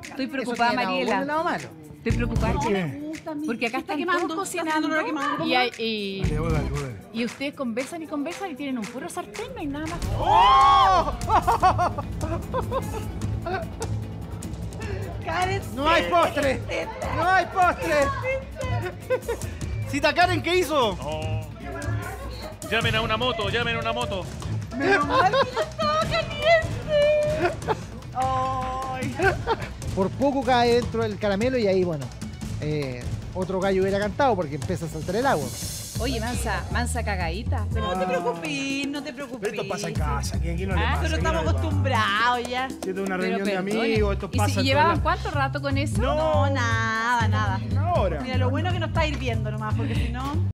Estoy preocupada, Mariela. Lado malo. Estoy preocupada. ¿Qué? Porque acá Está están quemando, todos está cocinando haciendo lo quemado. y Dale, dale, dale. y ustedes conversan y tienen un puro sartén, no hay nada más. Karen, ¡No hay postre! ¡No hay postre! Cita Karen, ¿qué hizo? No. Llamen a una moto, llamen a una moto. menos mal que no estaba caliente. Ay. Por poco cae dentro del caramelo y ahí, bueno, otro gallo hubiera cantado porque empieza a saltar el agua. Oye, mansa cagadita. Pero no te preocupes, no te preocupes. Pero esto pasa en casa, que aquí no le pasa. Pero aquí estamos no le pasa. acostumbrados ya. Si esto es una Pero reunión de perdone. amigos, esto ¿Y pasa si en llevaban todas cuánto rato con eso? No. No, nada, nada. las- Ahora. Mira, lo bueno que no está hirviendo nomás, porque si no...